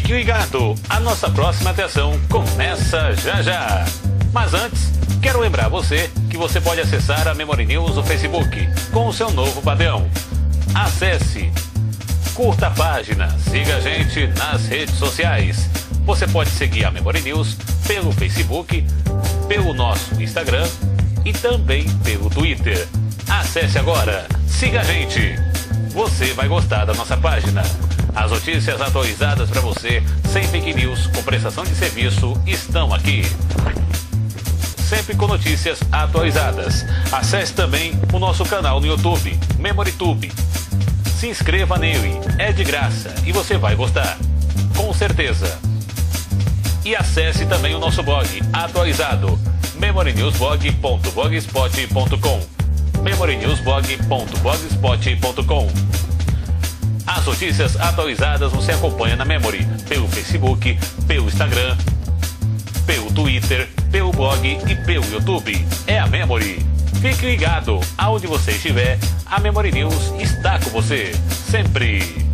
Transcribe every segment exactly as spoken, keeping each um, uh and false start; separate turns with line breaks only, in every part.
Fique ligado, a nossa próxima atração começa já já. Mas antes, quero lembrar você que você pode acessar a Memory News no Facebook com o seu novo padrão. Acesse, curta a página, siga a gente nas redes sociais. Você pode seguir a Memory News pelo Facebook, pelo nosso Instagram e também pelo Twitter. Acesse agora, siga a gente. Você vai gostar da nossa página. As notícias atualizadas para você, sem fake news, com prestação de serviço, estão aqui. Sempre com notícias atualizadas. Acesse também o nosso canal no YouTube, MemoryTube. Se inscreva nele, é de graça e você vai gostar, com certeza. E acesse também o nosso blog atualizado, memory news blog ponto blogspot ponto com. memory news blog ponto blogspot ponto com. As notícias atualizadas você acompanha na Memory, pelo Facebook, pelo Instagram, pelo Twitter, pelo blog e pelo YouTube. É a Memory. Fique ligado, aonde você estiver, a Memory News está com você, sempre.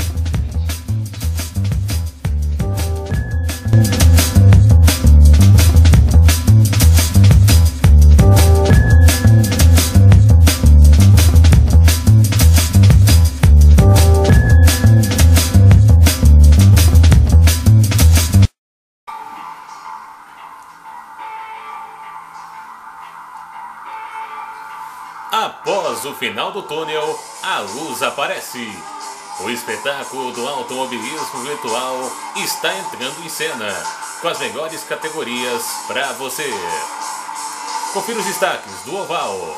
Após o final do túnel, a luz aparece. O espetáculo do automobilismo virtual está entrando em cena, com as melhores categorias para você. Confira os destaques do Oval.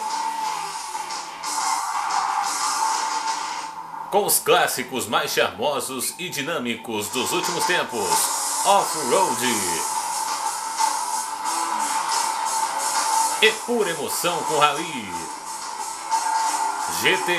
Com os clássicos mais charmosos e dinâmicos dos últimos tempos, Off-Road. E pura emoção com Rally. G T.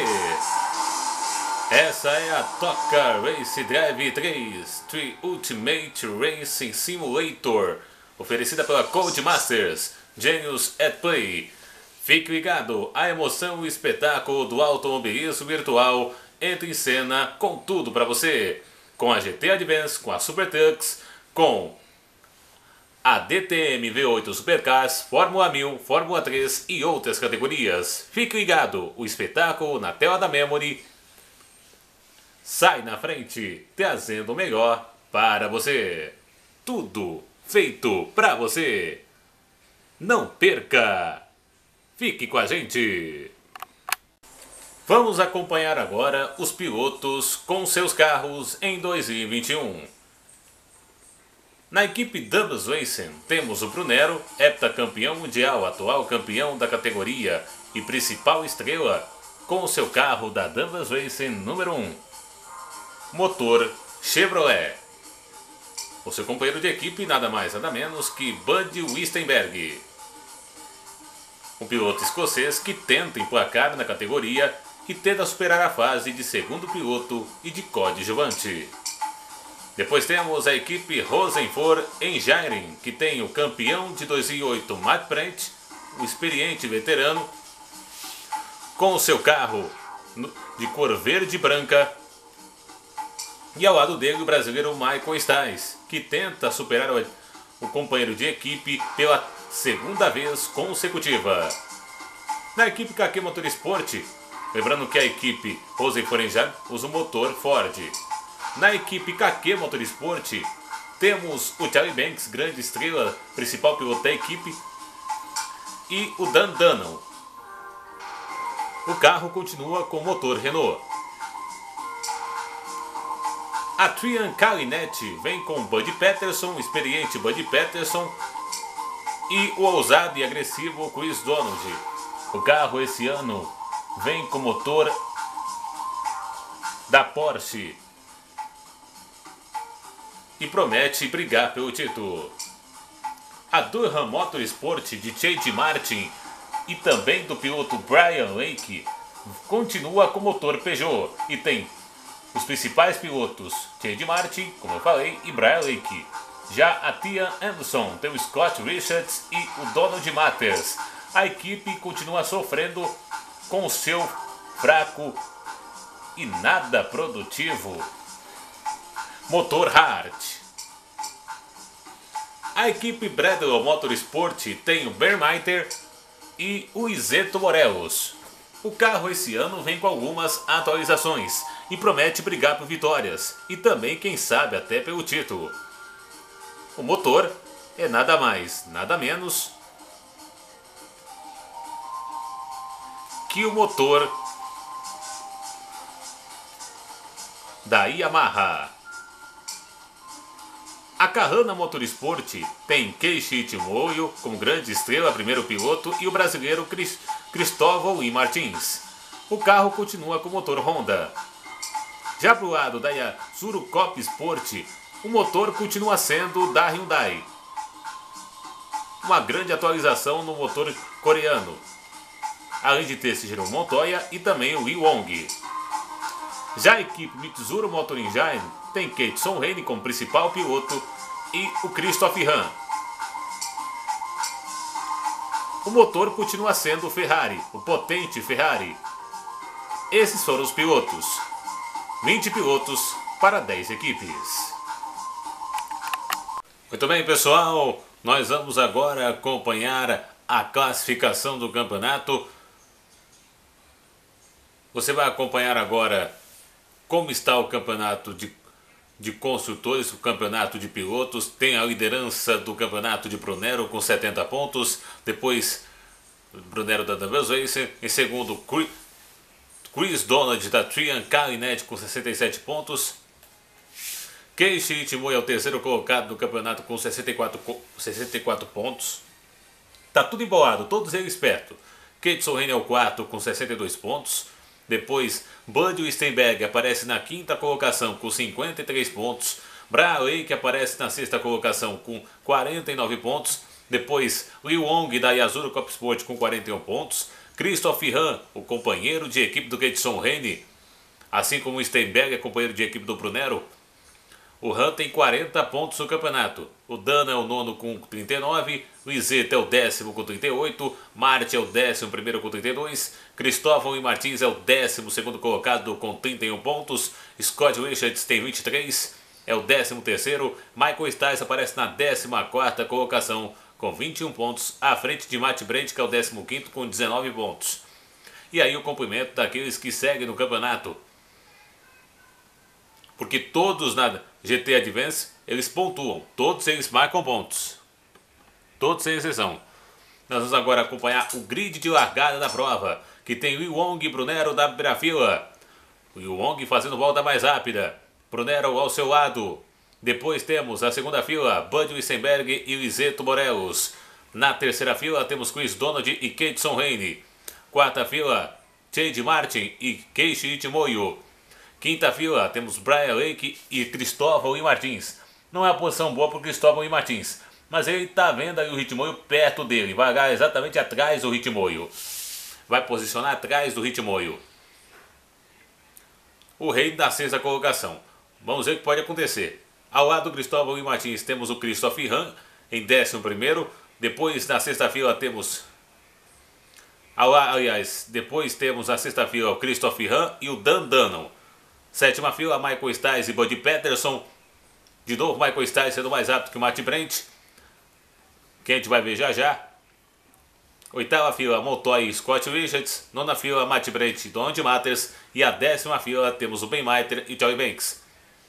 Essa é a Toca Race Drive três Tree Ultimate Racing Simulator, oferecida pela Codemasters, Genius at Play. Fique ligado, a emoção e o espetáculo do automobilismo virtual entra em cena com tudo para você. Com a G T Advance, com a Super Trucks, com a D T M V oito Supercars, Fórmula mil, Fórmula três e outras categorias. Fique ligado, o espetáculo na tela da Memory sai na frente, trazendo o melhor para você. Tudo feito para você. Não perca! Fique com a gente! Vamos acompanhar agora os pilotos com seus carros em dois mil e vinte e um. Na equipe Dubs Racing temos o Brunero, heptacampeão mundial, atual campeão da categoria e principal estrela, com o seu carro da Dubs Racing número um. Motor Chevrolet. O seu companheiro de equipe nada mais nada menos que Bud Wistenberg. Um piloto escocês que tenta emplacar na categoria e tenta superar a fase de segundo piloto e de coadjuvante. Depois temos a equipe Rosenford Engineering, que tem o campeão de dois mil e oito Matt Brent, o experiente veterano, com o seu carro de cor verde e branca. E ao lado dele o brasileiro Michael Stiles, que tenta superar o companheiro de equipe pela segunda vez consecutiva. Na equipe K Q Motorsport, lembrando que a equipe Rosenford Engineering usa o motor Ford. Na equipe K Q Motorsport, temos o Charlie Banks, grande estrela, principal piloto da equipe, e o Dan Dunham. O carro continua com motor Renault. A Trian Calinette vem com Bud Peterson, o experiente Bud Peterson, e o ousado e agressivo Chris Donald. O carro esse ano vem com motor da Porsche e promete brigar pelo título. A Durham Motorsport de Chade Martin e também do piloto Brian Lake continua com motor Peugeot e tem os principais pilotos Chade Martin, como eu falei, e Brian Lake. Já a Tian Anderson tem o Scott Richards e o Donald Matters. A equipe continua sofrendo com o seu fraco e nada produtivo Motor Hard. A equipe Bredlo Motorsport tem o Bermaiter e o Iseto Morelos. O carro esse ano vem com algumas atualizações e promete brigar por vitórias e também, quem sabe, até pelo título. O motor é nada mais, nada menos que o motor da Yamaha. A Kahana Motorsport tem Keiichi Ichimoyo como grande estrela, primeiro piloto, e o brasileiro Cris, Cristóvão I. Martins. O carro continua com motor Honda. Já para o lado da Yasuru Cop Sport, o motor continua sendo da Hyundai. Uma grande atualização no motor coreano, além de ter Shigeru Montoya e também o Lee Wong. Já a equipe Mitsuru Motor Engine tem Kate Sonreine como principal piloto e o Christoph Han. O motor continua sendo o Ferrari, o potente Ferrari. Esses foram os pilotos. vinte pilotos para dez equipes. Muito bem, pessoal, nós vamos agora acompanhar a classificação do campeonato. Você vai acompanhar agora como está o campeonato de, de construtores, o campeonato de pilotos. Tem a liderança do campeonato de Brunero com setenta pontos. Depois, Brunero da Danvers Racing. Em segundo, Chris Donald da Trian Calinet com sessenta e sete pontos. Keiichi Ichimoyo é o terceiro colocado no campeonato com sessenta e quatro, sessenta e quatro pontos. Tá tudo embolado, todos eles perto. Kate Sonreine é o quarto com sessenta e dois pontos. Depois, Bud Steinberg aparece na quinta colocação com cinquenta e três pontos. Bra Lake aparece na sexta colocação com quarenta e nove pontos. Depois, Lee Wong da Yasuru Cop Sport com quarenta e um pontos. Christoph Han, o companheiro de equipe do Kate Sonreine, assim como o Steinberg é companheiro de equipe do Brunero. O Han tem quarenta pontos no campeonato. O Dana é o nono com trinta e nove. O Iseto é o décimo com trinta e oito. Marte é o décimo primeiro com trinta e dois. Cristóvão e Martins é o décimo segundo colocado com trinta e um pontos. Scott Richards tem vinte e três. É o décimo terceiro. Michael Stiles aparece na décima quarta colocação com vinte e um pontos. À frente de Matt Brandt, que é o décimo quinto com dezenove pontos. E aí o cumprimento daqueles que seguem no campeonato. Porque todos na G T Advance, eles pontuam. Todos eles marcam pontos. Todos sem exceção. Nós vamos agora acompanhar o grid de largada da prova, que tem Lee Wong e Brunero da primeira fila. O Lee Wong fazendo volta mais rápida. Brunero ao seu lado. Depois temos a segunda fila, Bud Wiesenberg e Iseto Morelos. Na terceira fila temos Chris Donald e Kate Sonreine. Quarta fila, Chade Martin e Keiichi Ichimoyo. Quinta fila, temos Brian Lake e Cristóvão e Martins. Não é uma posição boa para o Cristóvão e Martins, mas ele está vendo aí o Ritmoio perto dele. Vai largar exatamente atrás do Ritmoio. Vai posicionar atrás do Ritmoio. O rei da sexta colocação. Vamos ver o que pode acontecer. Ao lado do Cristóvão e Martins temos o Christoph Han em décimo primeiro. Depois, na sexta fila, temos... Aliás, depois temos na sexta fila o Christoph Han e o Dan Danon. Sétima fila, Michael Stiles e Bud Peterson. De novo, Michael Stiles sendo mais rápido que o Matt Brandt, que a gente vai ver já já. Oitava fila, Montoya e Scott Richards. Nona fila, Matt Brandt e Donald Matters. E a décima fila, temos o Ben Maiter e Joey Banks.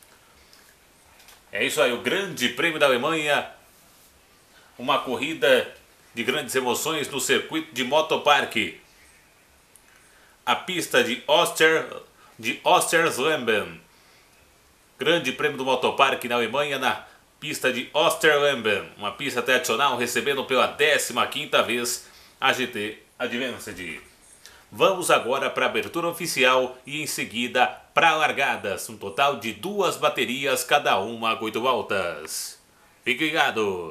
É isso aí, o Grande Prêmio da Alemanha. Uma corrida de grandes emoções no circuito de Motopark. A pista de Oster... de Osterleben. Grande Prêmio do Motopark na Alemanha, na pista de Osterleben. Uma pista tradicional, recebendo pela décima quinta vez a G T Advanced. Vamos agora para a abertura oficial e em seguida para largadas. Um total de duas baterias, cada uma com oito voltas. Fique ligado!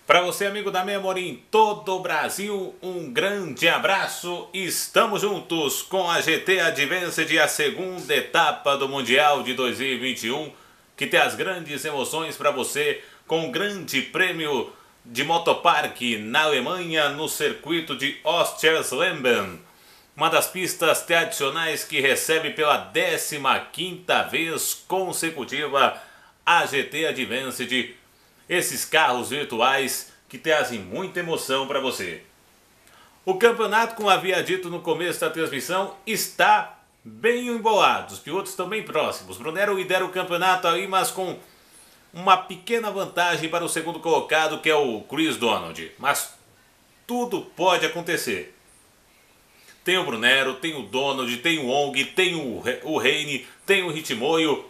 Para você, amigo da Memory, em todo o Brasil, um grande abraço. Estamos juntos com a G T Advanced, a segunda etapa do Mundial de dois mil e vinte e um, que tem as grandes emoções para você, com o grande prêmio de motoparque na Alemanha, no circuito de Oschersleben. Uma das pistas tradicionais que recebe pela décima quinta vez consecutiva a G T Advanced. Esses carros virtuais que trazem muita emoção para você. O campeonato, como havia dito no começo da transmissão, está bem embolado. Os pilotos estão bem próximos. Brunero lidera o campeonato aí, mas com uma pequena vantagem para o segundo colocado, que é o Chris Donald. Mas tudo pode acontecer. Tem o Brunero, tem o Donald, tem o Ong, tem o, o Reine, tem o Ritmoio.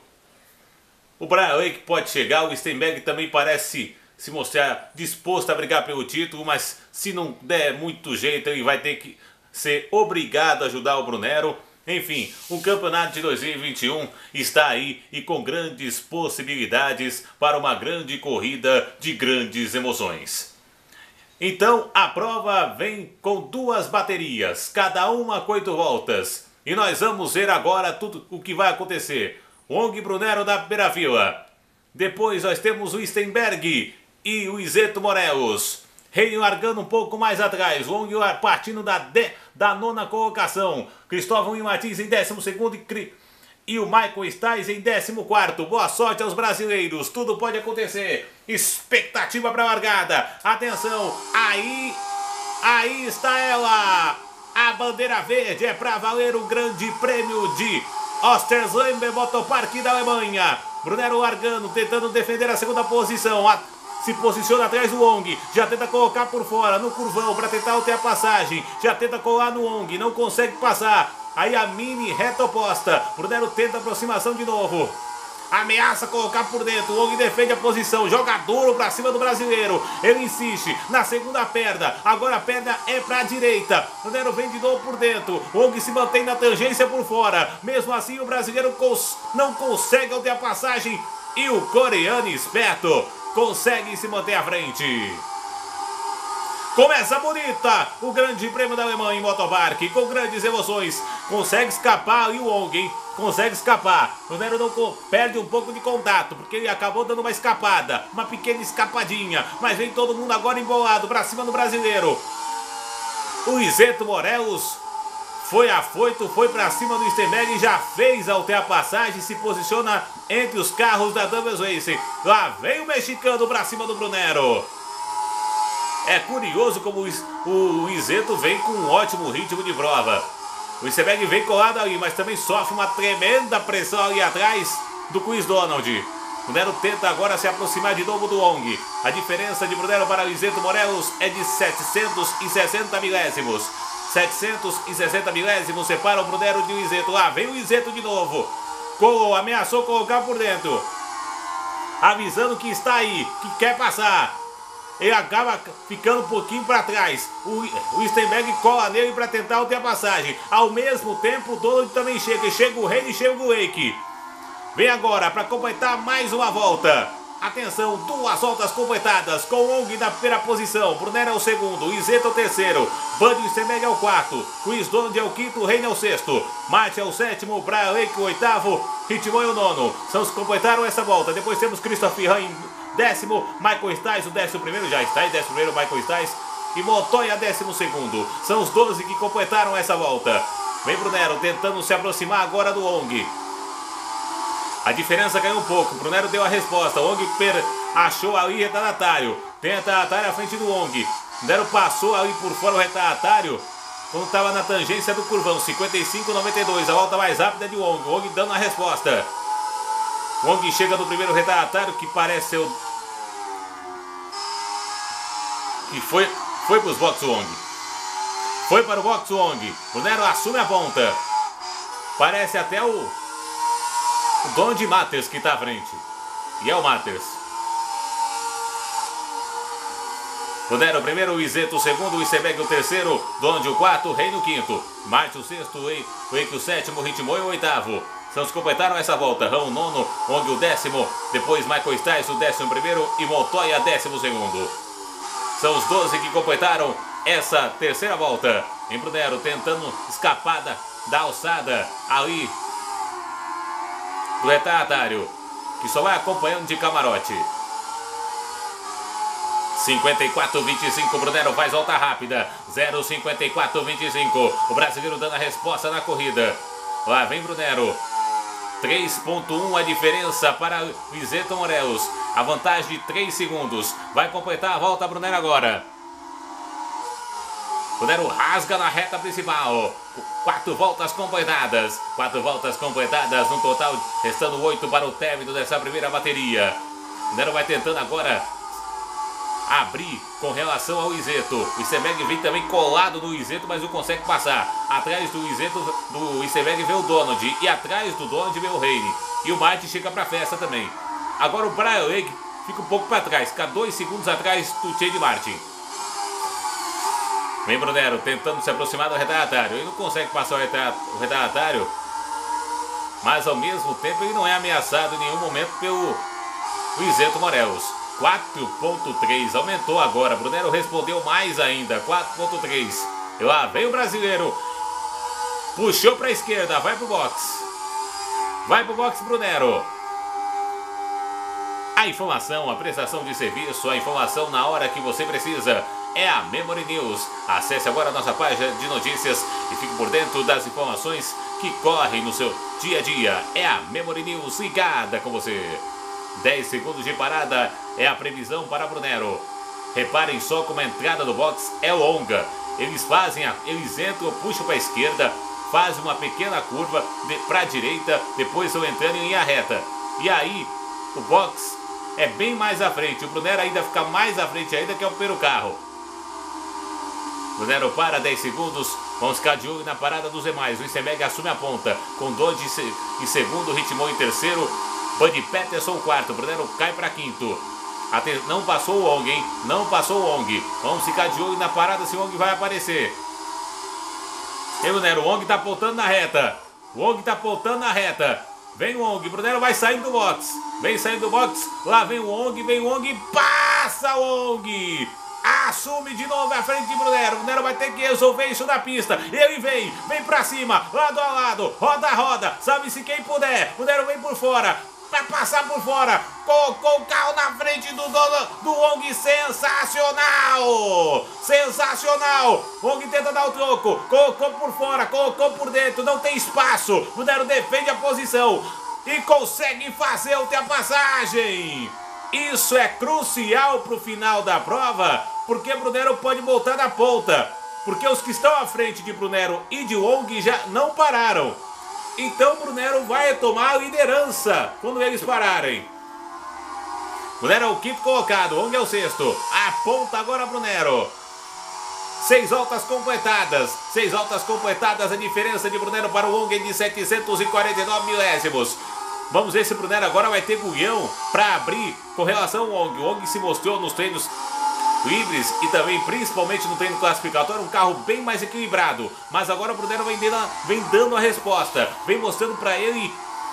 O Brian Lake pode chegar, o Steinberg também parece se mostrar disposto a brigar pelo título, mas se não der muito jeito, ele vai ter que ser obrigado a ajudar o Brunero. Enfim, o campeonato de dois mil e vinte e um está aí e com grandes possibilidades para uma grande corrida de grandes emoções. Então, a prova vem com duas baterias, cada uma com oito voltas. E nós vamos ver agora tudo o que vai acontecer. Ong e Brunero na primeira fila. Depois nós temos o Steinberg e o Iseto Morelos. Reine largando um pouco mais atrás. O Ong partindo da, de, da nona colocação. Cristóvão e Martins em décimo segundo e, e o Michael Stais em décimo quarto. Boa sorte aos brasileiros. Tudo pode acontecer. Expectativa para a largada. Atenção. Aí, aí está ela. A bandeira verde é para valer o grande prêmio de Oschersleben Motoparque da Alemanha. Brunero largando, tentando defender a segunda posição. A, se posiciona atrás do Ong. Já tenta colocar por fora no curvão para tentar ultrapassagem. Já tenta colar no Ong, não consegue passar. Aí a mini reta oposta. Brunero tenta aproximação de novo. Ameaça colocar por dentro. O Ong defende a posição. Joga duro pra cima do brasileiro. Ele insiste na segunda perna. Agora a perna é pra direita. O Brunero vem de novo por dentro. O Ong se mantém na tangência por fora. Mesmo assim o brasileiro cons não consegue a ultrapassagem. E o coreano esperto consegue se manter à frente. Começa bonita o grande prêmio da Alemanha em motoparque, com grandes emoções. Consegue escapar e o Ong, hein? Consegue escapar. O Brunero não perde um pouco de contato, porque ele acabou dando uma escapada, uma pequena escapadinha. Mas vem todo mundo agora embolado pra cima do brasileiro. O Iseto Morelos foi afoito, foi pra cima do Steinberg e já fez a ultrapassagem. Se posiciona entre os carros da Doubles Racing. Lá vem o mexicano pra cima do Brunero. É curioso como o Iseto vem com um ótimo ritmo de prova. O Steinberg vem colado ali, mas também sofre uma tremenda pressão ali atrás do Chris Donald. Brunero tenta agora se aproximar de novo do Ong. A diferença de Brunero para o Iseto Morelos é de setecentos e sessenta milésimos. setecentos e sessenta milésimos separam o Brunero de o Iseto. Lá vem o Iseto de novo. Colou, ameaçou colocar por dentro. Avisando que está aí, que quer passar. Ele acaba ficando um pouquinho para trás. O, o Steinberg cola nele para tentar a ultrapassagem. Ao mesmo tempo, o Donald também chega. Chega o Reine e chega o Lake. Vem agora para completar mais uma volta. Atenção, duas voltas completadas. Com o Ong na primeira posição. Brunero é o segundo. O Iseto é o terceiro. Bud Steinberg é o quarto. Chris Donald é o quinto. O Reine é o sexto. Martin é o sétimo. O Brian Lake o oitavo. Ritmoy é o nono. São os que completaram essa volta. Depois temos Christopher Han décimo, Michael Stais, o décimo primeiro, já está em décimo primeiro, Michael Stais, e Montoya, décimo segundo. São os doze que completaram essa volta. Vem Brunero tentando se aproximar agora do Ong. A diferença caiu um pouco, Brunero deu a resposta. O Ong achou ali retardatário. Tem retardatário à frente do Ong. Brunero passou ali por fora o retardatário quando estava na tangência do curvão. cinquenta e cinco a noventa e dois, a volta mais rápida de Ong. O Ong dando a resposta. O Ong chega no primeiro retardatário, que parece ser o que foi, foi para os box Ong. Foi para o box Ong. Brunero assume a ponta. Parece até o, o Donald Matters que está à frente. E é o Matters. Brunero o primeiro, o Iseto o segundo, o Steinberg o terceiro, Donald o quarto, Reine o quinto, Martin o sexto, o Eike o sétimo, o Ritmoy o oitavo. São os que completaram essa volta. Ram o nono, Ong o décimo, depois Michael Stais o décimo primeiro e Montoya décimo segundo. São os doze que completaram essa terceira volta. Em Brunero tentando escapar da, da alçada ali do retardatário, que só vai acompanhando de camarote. cinquenta e quatro a vinte e cinco, Brunero faz volta rápida. zero cinquenta e quatro a vinte e cinco. O brasileiro dando a resposta na corrida. Lá vem Brunero. três ponto um a diferença para Iseto Morelos. A vantagem de três segundos. Vai completar a volta Brunero agora. Brunero rasga na reta principal. Quatro voltas completadas. Quatro voltas completadas. No total, restando oito para o término dessa primeira bateria. Brunero vai tentando agora abrir com relação ao Iseto. O Isenberg vem também colado no Iseto, mas não consegue passar. Atrás do Iseto, do Isenberg vem o Donald. E atrás do Donald vem o Reine. E o Martin chega para a festa também. Agora o Brian Lake fica um pouco para trás. Fica dois segundos atrás do Chad Martin. Vem Brunero tentando se aproximar do retardatário. Ele não consegue passar o retardatário. Mas ao mesmo tempo ele não é ameaçado em nenhum momento pelo Iseto Morelos. quatro ponto três, aumentou agora. Brunero respondeu mais ainda. quatro ponto três. E lá vem o brasileiro. Puxou para a esquerda, vai pro box. Vai pro box Brunero. A informação, a prestação de serviço, a informação na hora que você precisa é a Memory News. Acesse agora a nossa página de notícias e fique por dentro das informações que correm no seu dia a dia. É a Memory News ligada com você. dez segundos de parada é a previsão para Brunero. Reparem só como a entrada do box é longa. Eles fazem, a, eles entram, puxam para a esquerda, fazem uma pequena curva para a direita, depois estão entrando em linha reta. E aí o box é bem mais à frente. O Brunero ainda fica mais à frente ainda, que é o primeiro carro. Brunero para dez segundos. Vamos ficar de olho na parada dos demais. O Isenberg assume a ponta com Dodge em segundo, Ritmou em terceiro, Buddy Peterson quarto. Brunero cai para quinto. Até não passou o Wong, hein? Não passou o Wong. Vamos ficar de olho na parada se o Wong vai aparecer. E Brunero, o Wong tá apontando na reta. O Wong tá apontando na reta. Vem o Wong, Brunero vai saindo do box. Vem saindo do box. Lá vem o Wong, vem o Wong. Passa o Wong. Assume de novo a frente de Brunero. Brunero vai ter que resolver isso na pista. Ele vem, vem pra cima, lado a lado, roda a roda. Sabe-se quem puder. Brunero vem por fora. Pra passar por fora, colocou o carro na frente do dono do Wong, sensacional, sensacional, Wong tenta dar o troco, colocou por fora, colocou por dentro, não tem espaço, Brunero defende a posição e consegue fazer a ultrapassagem. Isso é crucial para o final da prova, porque Brunero pode voltar na ponta, porque os que estão à frente de Brunero e de Wong já não pararam. Então Brunero vai tomar a liderança quando eles pararem. Brunero é o quinto colocado, Wong é o sexto. Aponta agora Brunero. Seis voltas completadas. Seis voltas completadas. A diferença de Brunero para o Wong é de setecentos e quarenta e nove milésimos. Vamos ver se Brunero agora vai ter culhão para abrir com relação ao Wong. O Wong se mostrou nos treinos livres e também principalmente no treino classificatório um carro bem mais equilibrado, mas agora o Brunero vem dando, vem dando a resposta, vem mostrando para ele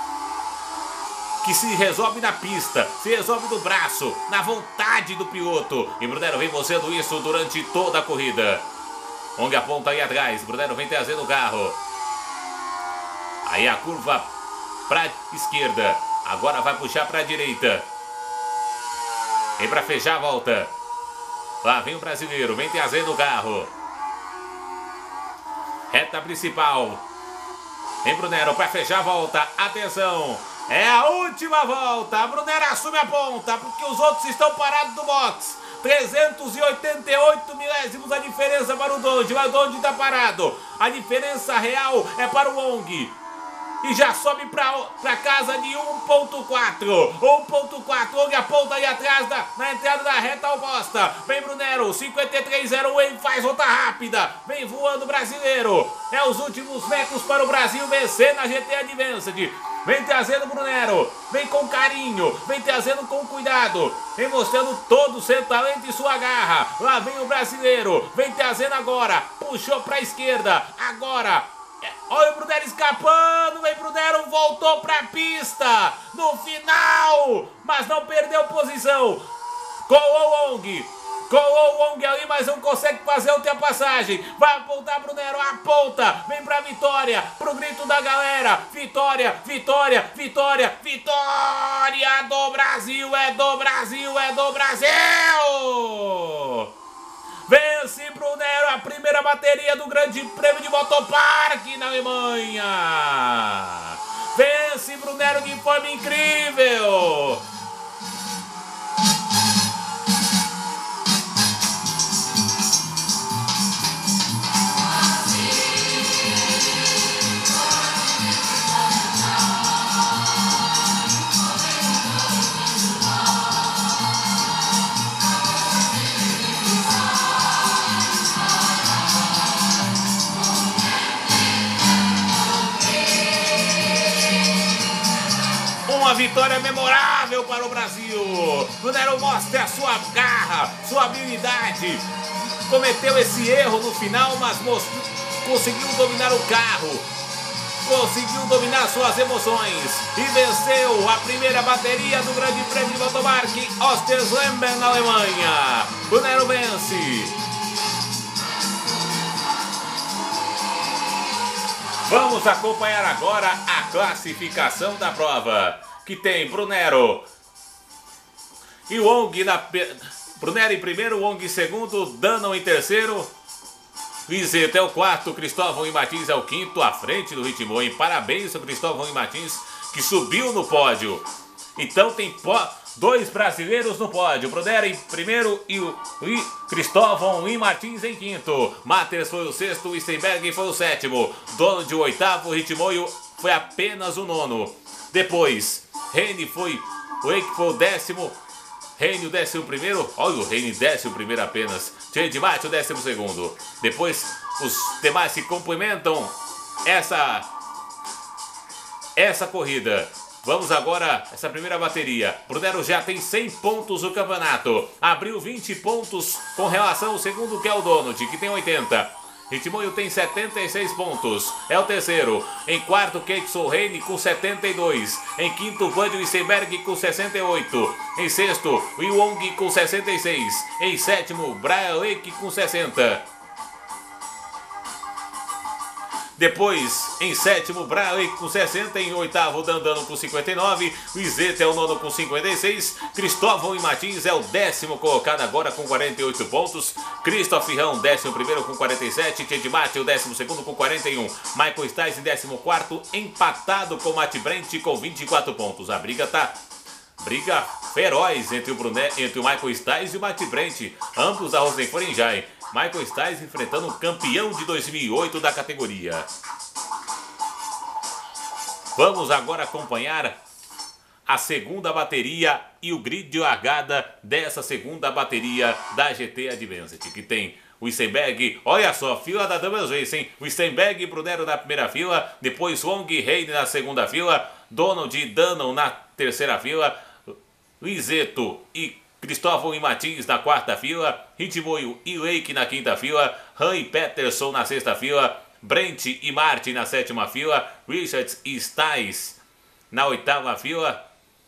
que se resolve na pista, se resolve no braço, na vontade do piloto, e Brunero vem mostrando isso durante toda a corrida. Wong aponta aí atrás, Brunero vem trazendo o carro, aí a curva para esquerda, agora vai puxar para a direita, vem para fechar a volta. Lá vem o brasileiro, vem trazendo o carro. Reta principal. Vem Brunero para fechar a volta. Atenção, é a última volta. A Brunero assume a ponta, porque os outros estão parados no box. trezentos e oitenta e oito milésimos a diferença para o Donald. O Donald está parado. A diferença real é para o Wong. E já sobe para casa de um ponto quatro. um ponto quatro. Wong aponta aí atrás da, na entrada da reta oposta. Vem Brunero. cinquenta e três zero um. Faz volta rápida. Vem voando o brasileiro. É os últimos metros para o Brasil vencer na G T Advanced. Vem trazendo Brunero. Vem com carinho. Vem trazendo com cuidado. Vem mostrando todo o seu talento e sua garra. Lá vem o brasileiro. Vem trazendo agora. Puxou para a esquerda. Agora. Olha o Brunero escapando, vem Brunero, voltou para a pista no final, mas não perdeu posição. Com o Wong, Colou o Wong ali, mas não consegue fazer a ultrapassagem. Vai apontar Brunero, aponta. Vem pra vitória, pro grito da galera. Vitória, vitória, vitória, vitória do Brasil. É do Brasil, é do Brasil. Vence Brunero a primeira bateria do Grande Prêmio de Motopark na Alemanha. Vence Brunero de forma incrível. Uma vitória memorável para o Brasil. Brunero mostra a sua garra, sua habilidade. Cometeu esse erro no final, mas mostrou, conseguiu dominar o carro. Conseguiu dominar suas emoções e venceu a primeira bateria do Grande Prêmio de Motopark Ostherslemben na Alemanha. Brunero vence. Vamos acompanhar agora a classificação da prova, que tem Brunero e Wong na Brunero em primeiro, Wong em segundo, Dano em terceiro, Wizet é o quarto, Cristóvão e Martins é o quinto, à frente do ritmo. E parabéns ao Cristóvão e Martins, que subiu no pódio. Então tem dois brasileiros no pódio, Brunero em primeiro e o e Cristóvão e Martins em quinto. Matters foi o sexto, o Steinberg foi o sétimo. Dono de o oitavo, Ritmoio foi apenas o nono. Depois, Reine foi o Eike foi o décimo. Reine o décimo primeiro. Olha o Reine décimo primeiro apenas. Change Mate o décimo segundo. Depois, os demais se complementam essa, essa corrida. Vamos agora, essa primeira bateria. Brunero já tem cem pontos no campeonato. Abriu vinte pontos com relação ao segundo, que é o Donald, que tem oitenta. Ritmoio tem setenta e seis pontos. É o terceiro. Em quarto, Kate Solheim com setenta e dois. Em quinto, Vandio Steinberg com sessenta e oito. Em sexto, Will Wong com sessenta e seis. Em sétimo, Brian Lake com sessenta. Depois, em sétimo, Brale com sessenta. Em oitavo, Dandano com cinquenta e nove. Wizet é o nono com cinquenta e seis. Cristóvão e Martins é o décimo colocado agora com quarenta e oito pontos. Christoph Rão, décimo primeiro com quarenta e sete. Change Mate, o décimo segundo com quarenta e um. Michael Stiles em décimo quarto, empatado com Matt Brent com vinte e quatro pontos. A briga tá... Briga feroz entre o, Brunet, entre o Michael Stiles e o Matt Brent. Ambos da Rosenforenjai. Michael Stiles enfrentando o campeão de dois mil e oito da categoria. Vamos agora acompanhar a segunda bateria e o grid de largada dessa segunda bateria da G T Advanced, que tem o Steinberg, olha só, fila da Double Racing, o Steinberg e Brunero na primeira fila, depois Wong e Reine na segunda fila, Donald e Dannon na terceira fila, Lizeto e Cristóvão e Martins na quarta fila, Ritmoio e Lake na quinta fila, Han e Peterson na sexta fila, Brent e Martin na sétima fila, Richards e Stiles na oitava fila,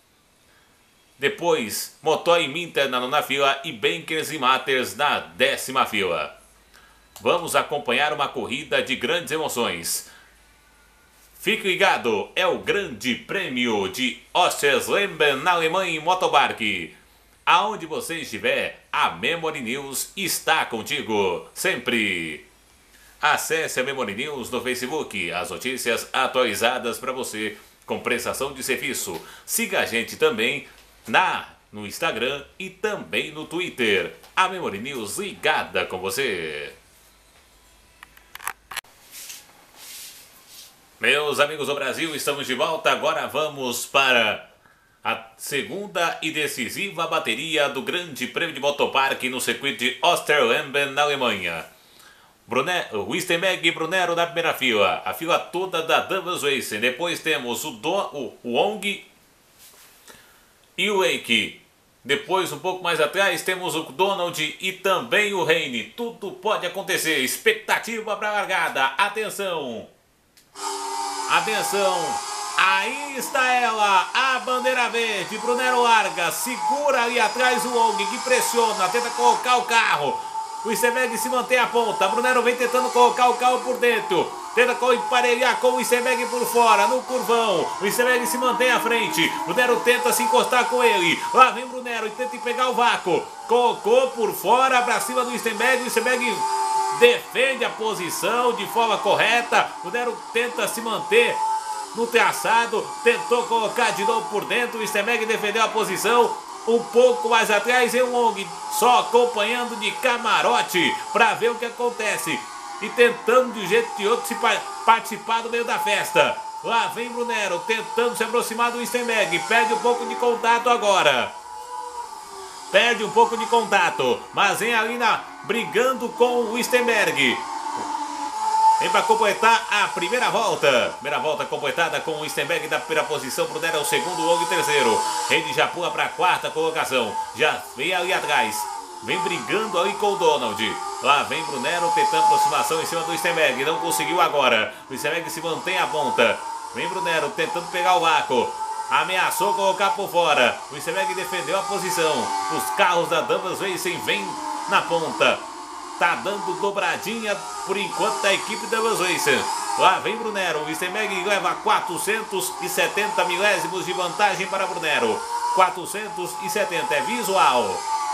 depois Motoy e Minter na nona fila e Bankers e Matters na décima fila. Vamos acompanhar uma corrida de grandes emoções. Fique ligado, é o Grande Prêmio de Ostherslemben na Alemanha em Motopark. Aonde você estiver, a Memory News está contigo, sempre. Acesse a Memory News no Facebook, as notícias atualizadas para você, com prestação de serviço. Siga a gente também na, no Instagram e também no Twitter. A Memory News ligada com você. Meus amigos do Brasil, estamos de volta. Agora vamos para a segunda e decisiva bateria do Grande Prêmio de Motopark no circuito de Ostherslemben, na Alemanha. O Steinberg e Brunero na primeira fila, a fila toda da Double Racing. Depois temos o, Do, o Wong e o Lake. Depois, um pouco mais atrás, temos o Donald e também o Reine. Tudo pode acontecer. Expectativa para a largada. Atenção! Atenção! Aí está ela, a bandeira verde. Brunero larga, segura ali atrás o Wong, que pressiona, tenta colocar o carro. O Isenberg se mantém à ponta. Brunero vem tentando colocar o carro por dentro. Tenta emparelhar com o Isenberg por fora, no curvão. O Isenberg se mantém à frente. Brunero tenta se encostar com ele. Lá vem Brunero e tenta pegar o vácuo. Colocou por fora para cima do Isenberg. O Isenberg defende a posição de forma correta. Brunero tenta se manter no traçado. Tentou colocar de novo por dentro. O Isenberg defendeu a posição. Um pouco mais atrás em Wong, só acompanhando de camarote para ver o que acontece e tentando de um jeito ou de outro se participar do meio da festa. Lá vem Brunero tentando se aproximar do Isenberg, perde um pouco de contato agora. Perde um pouco de contato, mas vem ali na, brigando com o Isenberg. Vem para completar a primeira volta. Primeira volta completada com o Isenberg da primeira posição. Brunero é o segundo, Wong terceiro. Ele já pula para a quarta colocação. Já vem ali atrás. Vem brigando ali com o Donald. Lá vem Brunero tentando aproximação em cima do Isenberg. Não conseguiu agora. O Isenberg se mantém à ponta. Vem Brunero tentando pegar o vácuo. Ameaçou colocar por fora. O Isenberg defendeu a posição. Os carros da Danvers Racing vêm na ponta. Tá dando dobradinha por enquanto da equipe da Danvers Racing. Lá vem Brunero. O Isenberg leva quatrocentos e setenta milésimos de vantagem para Brunero. quatrocentos e setenta é visual.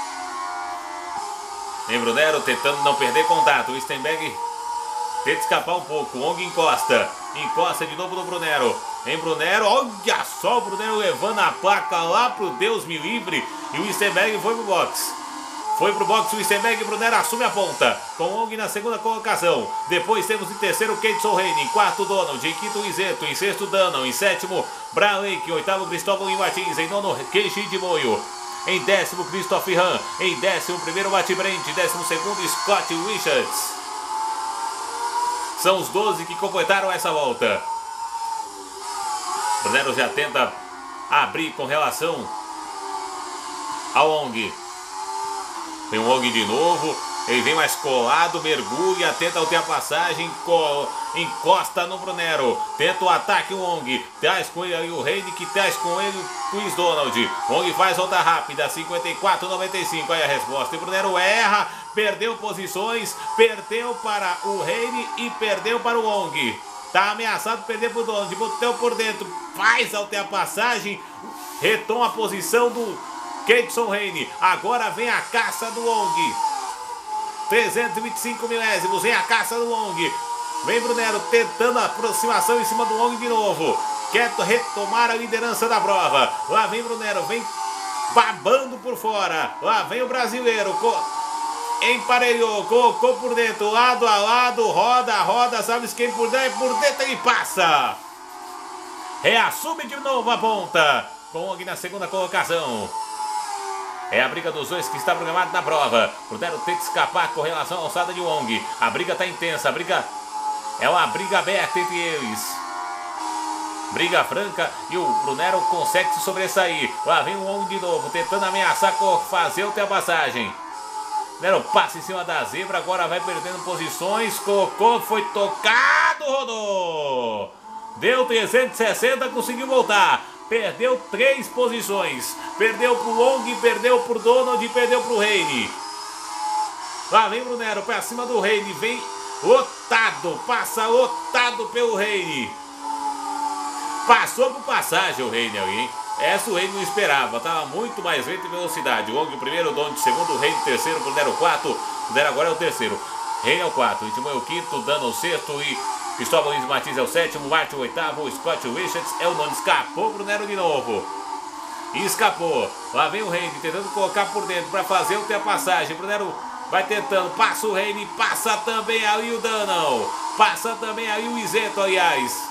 Vem Brunero tentando não perder contato. O Isenberg tenta escapar um pouco. Wong encosta. Encosta de novo no Brunero. Vem Brunero. Olha só o Brunero levando a placa lá pro Deus me livre. E o Isenberg foi pro box. Foi pro boxe o Isenberg e Brunero assume a ponta. Com Wong na segunda colocação. Depois temos em terceiro Kate Solheim. Em quarto Donald. Em quinto Iseto. Em sexto Danon. Em sétimo Brian Lake. Em oitavo Cristóvão Martins. Em nono Kenshi de Moio. Em décimo Christopher Han. Em décimo primeiro Matt Brent. Décimo segundo Scott Richards. São os doze que completaram essa volta. Brunero já tenta abrir com relação ao Wong. Vem o Wong de novo, ele vem mais colado, mergulha, tenta a ultrapassagem, encosta no Brunero, tenta o ataque o Wong, traz com ele aí o Reine, que traz com ele o Chris Donald. Wong faz volta rápida, cinquenta e quatro a noventa e cinco, aí a resposta. E Brunero erra, perdeu posições, perdeu para o Reine e perdeu para o Wong. Tá ameaçado perder para o Donald, botou por dentro, faz a ultrapassagem, retoma a posição do Kate Solheim. Agora vem a caça do Wong. trezentos e vinte e cinco milésimos. Vem a caça do Wong. Vem Brunero tentando a aproximação em cima do Wong de novo. Quer retomar a liderança da prova. Lá vem Brunero. Vem babando por fora. Lá vem o brasileiro. Emparelhou. Colocou por dentro. Lado a lado. Roda, roda. Sabe quem por dentro? Por dentro ele passa. Reassume de novo a ponta. Com o Wong na segunda colocação. É a briga dos dois que está programada na prova. Brunero tenta escapar com relação à alçada de Wong. A briga está intensa. A briga é uma briga aberta entre eles. Briga franca e o Brunero consegue se sobressair. Lá vem o Wong de novo, tentando ameaçar fazer a ultrapassagem. Brunero passa em cima da zebra. Agora vai perdendo posições. Colocou, foi tocado, rodou. Deu trezentos e sessenta, conseguiu voltar. Perdeu três posições. Perdeu pro Wong, perdeu pro Donald e perdeu pro Reine. Lá vem Brunero pra cima do Reine. Vem lotado. Passa lotado pelo Reine. Passou por passagem o Reine ali, hein? Essa o Reine não esperava. Tava muito mais lento em velocidade. O Wong o primeiro, o Donald o segundo, o Reine o terceiro, o Brunero o quarto. O Brunero agora é o terceiro. Reine é o quarto. Ritmo é o quinto, Danon o sexto e Cristóvão Luiz Martins é o sétimo, Martin o oitavo, o Scott Richards é o nono. Escapou o Brunero de novo. E escapou. Lá vem o Reine tentando colocar por dentro para fazer a ultrapassagem. O Brunero vai tentando, passa o Reine, passa também ali o Danon. Passa também ali o Iseto, aliás.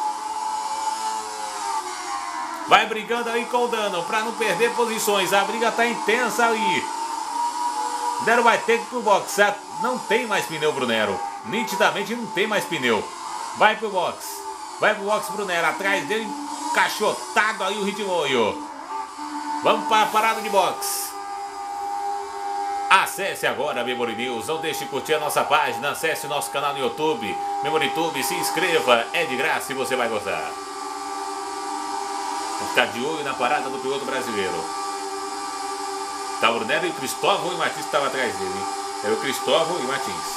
Vai brigando ali com o Danon para não perder posições. A briga tá intensa ali. Brunero vai ter que ir pro box. Não tem mais pneu, Brunero. Nitidamente não tem mais pneu. Vai pro box. Vai pro box, Brunero. Atrás dele, encaixotado aí o Ritmoio. Vamos para a parada de box. Acesse agora a Memory News. Não deixe de curtir a nossa página. Acesse o nosso canal no YouTube. Memory Tube, se inscreva. É de graça e você vai gostar. Vamos ficar de olho na parada do piloto brasileiro. Tá o Brunero e o Cristóvão e o Martins estavam atrás dele, hein? Era o Cristóvão e o Martins.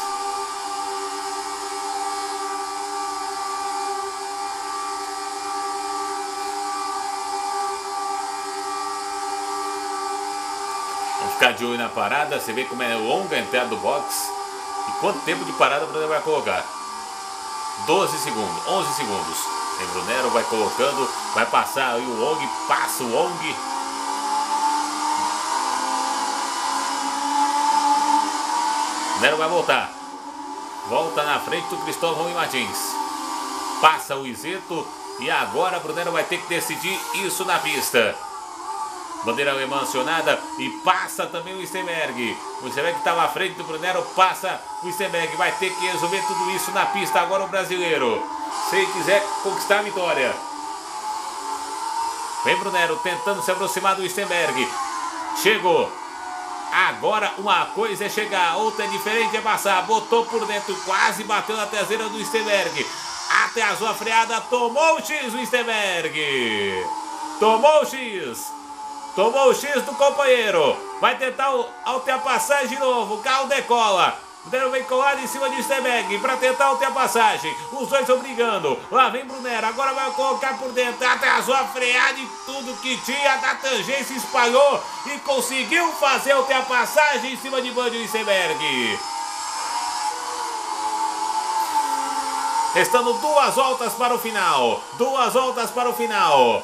Vamos ficar de olho na parada. Você vê como é longa a entrada do box. E quanto tempo de parada o Brunero vai colocar? doze segundos, onze segundos. E o Brunero vai colocando, vai passar aí o Wong, passa o Wong. O Brunero vai voltar. Volta na frente do Cristóvão e Martins. Passa o Iseto e agora o Brunero vai ter que decidir isso na pista. Bandeira alemã acionada e passa também o Stenberg. O Stenberg estava à frente do Brunero, passa o Stenberg. Vai ter que resolver tudo isso na pista agora o brasileiro, se ele quiser conquistar a vitória. Vem Brunero tentando se aproximar do Stenberg. Chegou. Agora uma coisa é chegar, outra é diferente é passar. Botou por dentro, quase bateu na traseira do Stenberg. Atrasou a freada, tomou o X o Stenberg. Tomou o X. Tomou o X do companheiro. Vai tentar a ultrapassagem de novo. O carro decola. O Brunero vem colado em cima de Stenberg para tentar a ultrapassagem. Os dois estão brigando. Lá vem Brunero. Agora vai colocar por dentro. Atrasou a freada e tudo que tinha da tangência espalhou. E conseguiu fazer a ultrapassagem em cima de Band e Stenberg. Restando duas voltas para o final. Duas voltas para o final.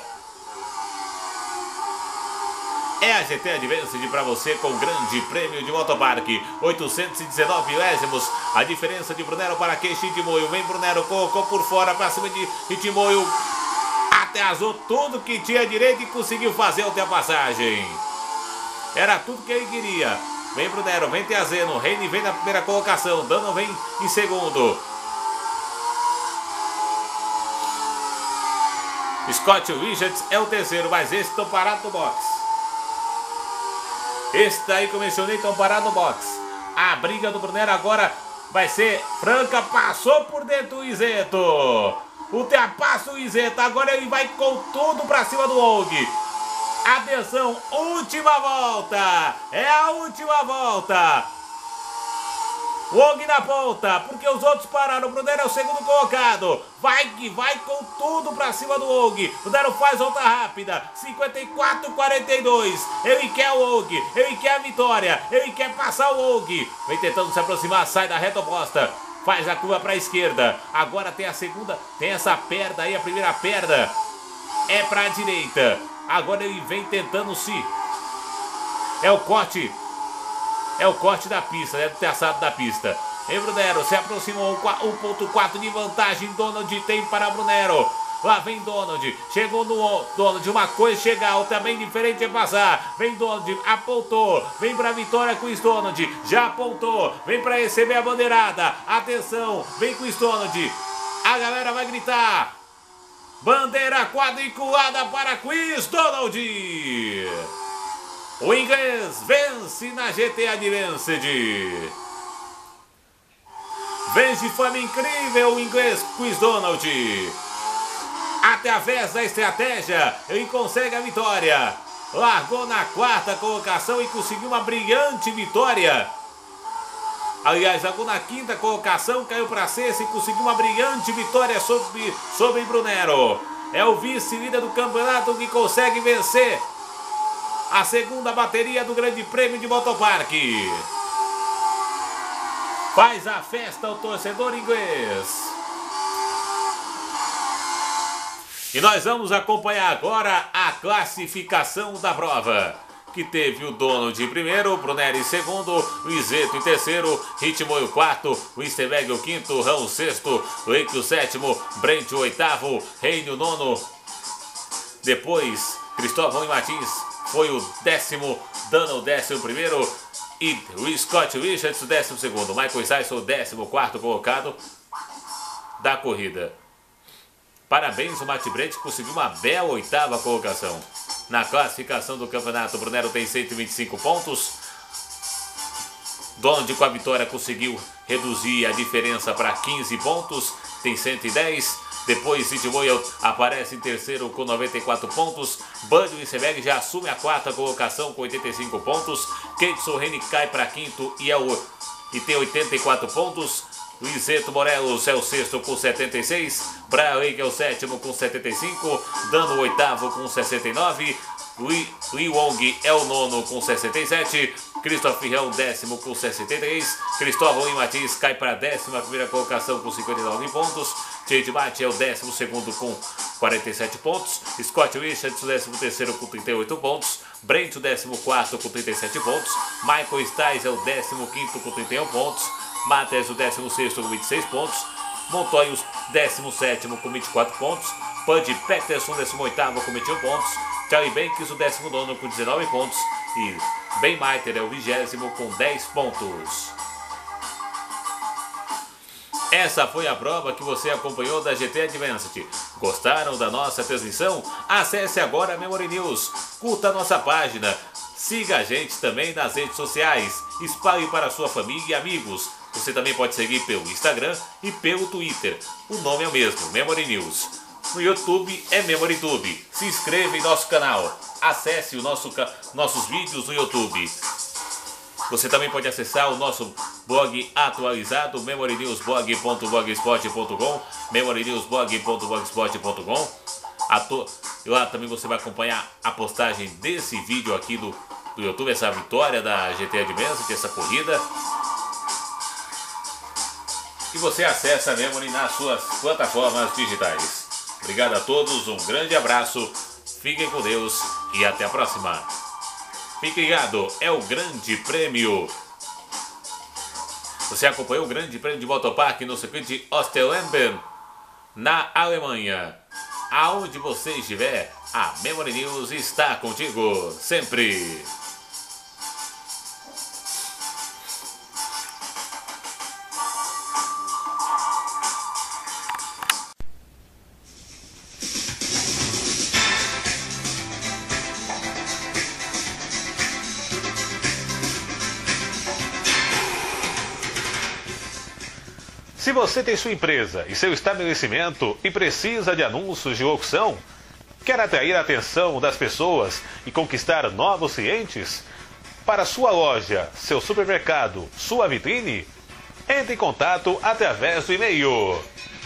É a G T Advanced para você com grande prêmio de motoparque. oitocentos e dezenove milésimos. A diferença de Brunero para que Hitmoio. Vem Brunero, colocou por fora para cima de Hitmoio. Atrasou tudo que tinha direito e conseguiu fazer a ultrapassagem. Era tudo que ele queria. Vem Brunero, vem Tiazeno. Reine vem na primeira colocação. Dano vem em segundo. Scott Richards é o terceiro, mas esse estão parados no box. Esse daí que eu mencionei estão parados no box. A briga do Brunero agora vai ser franca. Passou por dentro o Iseto. Ultrapassa o Iseto. Agora ele vai com tudo para cima do Wong. Atenção, última volta. É a última volta. Wong na ponta, porque os outros pararam. O Brunero é o segundo colocado. Vai que vai com tudo pra cima do Wong. O Brunero faz volta rápida. cinquenta e quatro a quarenta e dois. Ele quer o Wong. Ele quer a vitória. Ele quer passar o Wong. Vem tentando se aproximar. Sai da reta oposta. Faz a curva pra esquerda. Agora tem a segunda. Tem essa perda aí. A primeira perda é pra direita. Agora ele vem tentando se... É o corte. É o corte da pista, é do traçado da pista. E Brunero se aproximou, um ponto quatro de vantagem. Donald tem para Brunero. Lá vem Donald, chegou no Donald. Uma coisa chegar, outra bem diferente é passar. Vem Donald, apontou. Vem para a vitória com o Donald. Já apontou, vem para receber a bandeirada. Atenção, vem com o Donald. A galera vai gritar. Bandeira quadriculada para Chris Donald. O inglês vence na G T Advanced. Vence de forma incrível o inglês Chris Donald. Através da estratégia, ele consegue a vitória. Largou na quarta colocação e conseguiu uma brilhante vitória. Aliás, largou na quinta colocação, caiu para a sexta e conseguiu uma brilhante vitória sobre, sobre Brunero. É o vice-líder do campeonato que consegue vencer a segunda bateria do Grande Prêmio de Motoparque. Faz a festa o torcedor inglês. E nós vamos acompanhar agora a classificação da prova, que teve o Donald em primeiro, o Brunero em segundo, o Iseto em terceiro, Hitmoio quarto, o Stenberg o quinto, Ram o sexto, o Eike o sétimo, Brent o oitavo, Reine o nono. Depois, Cristóvão e Martins foi o décimo, Dano o décimo primeiro e o Scott Richards o décimo segundo. Michael Sykes o décimo quarto colocado da corrida. Parabéns, o Matt Brent conseguiu uma bela oitava colocação. Na classificação do campeonato, o Brunero tem cento e vinte e cinco pontos. Donald com a vitória conseguiu reduzir a diferença para quinze pontos, tem cento e dez. Depois City Royal aparece em terceiro com noventa e quatro pontos. Banjo Iceberg já assume a quarta colocação com oitenta e cinco pontos. Kate Sorrene cai para quinto e, é o, e tem oitenta e quatro pontos. Luizeto Morelos é o sexto com setenta e seis. Brian Lake é o sétimo com setenta e cinco. Dano o oitavo com sessenta e nove. Lee Wong é o nono com sessenta e sete. Christopher Hill, décimo com sessenta e três. Cristóvão e Matias cai para a décima primeira colocação com cinquenta e nove pontos. Chad Bate é o décimo segundo com quarenta e sete pontos. Scott Richards, o décimo terceiro com trinta e oito pontos. Brent, o décimo quarto com trinta e sete pontos. Michael Stiles é o décimo quinto com trinta e um pontos. Matheus, o décimo sexto com vinte e seis pontos. Montoya, o décimo sétimo com vinte e quatro pontos. Pudge Peterson, décimo oitavo com vinte e um pontos. Charlie Banks, o décimo nono com dezenove pontos. E Ben Maiter é o vigésimo com dez pontos. Essa foi a prova que você acompanhou da G T Advanced. Gostaram da nossa transmissão? Acesse agora a Memory News, curta a nossa página, siga a gente também nas redes sociais, espalhe para sua família e amigos. Você também pode seguir pelo Instagram e pelo Twitter. O nome é o mesmo, Memory News. No YouTube é MemoryTube. Se inscreva em nosso canal. Acesse o nosso, nossos vídeos no YouTube. Você também pode acessar o nosso blog atualizado, memory news blog ponto blogspot ponto com, memory news blog ponto blogspot ponto com. Lá também você vai acompanhar a postagem desse vídeo aqui do, do YouTube, essa vitória da G T Advanced, essa corrida. E você acessa a Memory nas suas plataformas digitais. Obrigado a todos, um grande abraço, fiquem com Deus e até a próxima. Fique ligado, é o Grande Prêmio. Você acompanhou o Grande Prêmio de Motopark no circuito de Osterlemben, na Alemanha. Aonde você estiver, a Memory News está contigo, sempre.
Se você tem sua empresa e seu estabelecimento e precisa de anúncios de locução, quer atrair a atenção das pessoas e conquistar novos clientes? Para sua loja, seu supermercado, sua vitrine? Entre em contato através do e-mail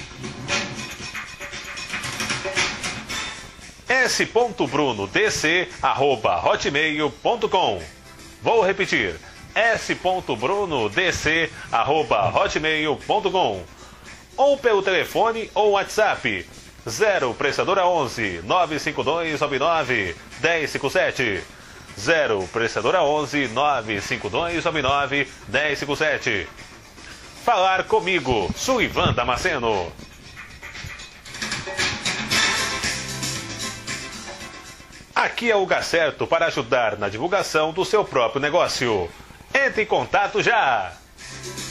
s ponto bruno d c arroba hotmail ponto com. Vou repetir. s ponto bruno d c arroba hotmail ponto com ou pelo telefone ou WhatsApp zero prestadora onze nove cinco dois nove nove um zero cinco sete zero prestadora onze nove cinco dois nove nove um zero cinco sete. Falar comigo, Sullivan Damasceno. Aqui é o lugar certo para ajudar na divulgação do seu próprio negócio. Entre em contato já!